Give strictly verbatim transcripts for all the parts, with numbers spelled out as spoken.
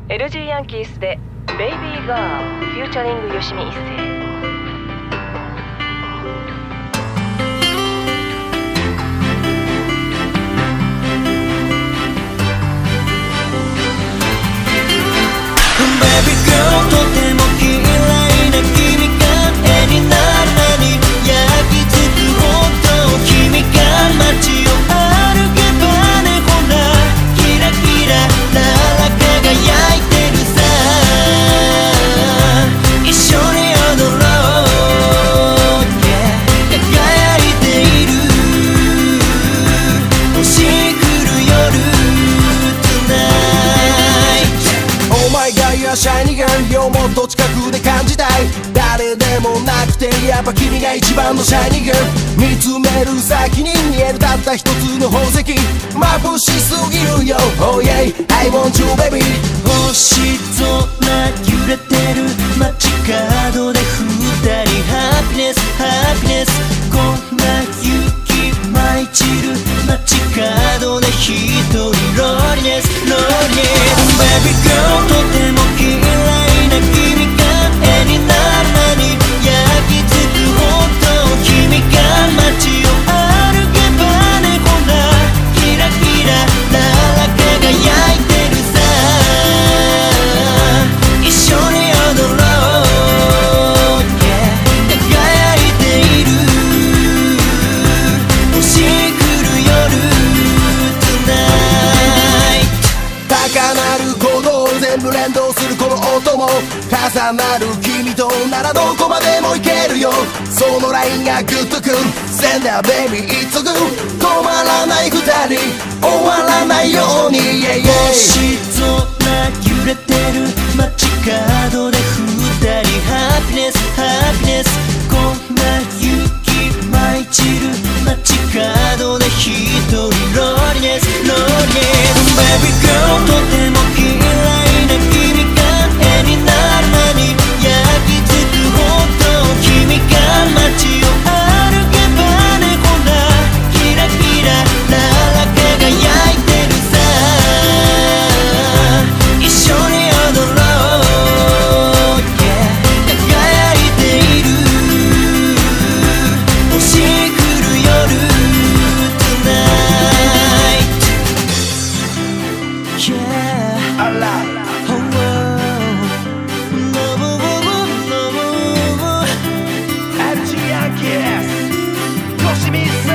エルジー ヤンキースでベイビーガールフューチャリング吉見一星。 シャイニーガールよもっと近くで感じたい。誰でもなくてやっぱ君が一番のシャイニーガール。見つめる先に見えるたった一つの宝石。眩しすぎるよ Oh yeah I want you baby。 星空揺れてる街角で二人ハピネスハピネス。こんな雪舞い散る街角で一人ロリネスロリネス。 Baby girl とても綺麗な君が絵になるのに焼き付くほど君が街を歩けばねほらキラキラララ輝いてるさ。一緒に踊ろう、yeah、輝いている星来る夜 Tonight。 高鳴る鼓動全部連動するこの音も重なる君とならどこまでもいけるよ。そのラインがグッとくる Send that baby it's so good。 止まらない二人終わらないように、yeah, yeah。 星空揺れてる街角で二人ハピネスハピネス。こんな雪舞い散る街角で一人ロリネスロリネス。 Baby girl とても綺麗な君が絵になるのに焼き付くほど君が街を歩けばねほらキラキラララ輝いてるさ。一緒に踊ろう、yeah、輝いている星来る夜 Tonight、 yeah。 あらエルジー ヤンキース吉見一星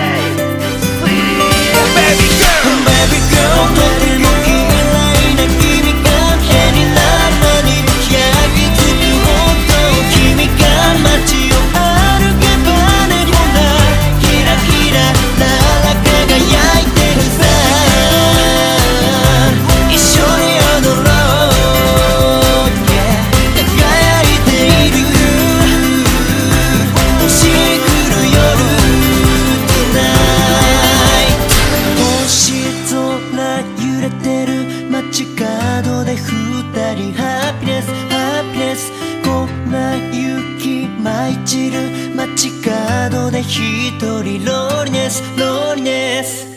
Baby girl Baby girl とても綺麗な君が絵になるのに焼き付くほど君が街を歩けばねほらキラキラララ輝いてるさ。一緒に踊ろう、yeah、輝いている星来る夜 Tonight。 星空揺れてる街角で二人ハピネスハピネス。こんな雪舞い散る街角で一人ロリネスロリネス。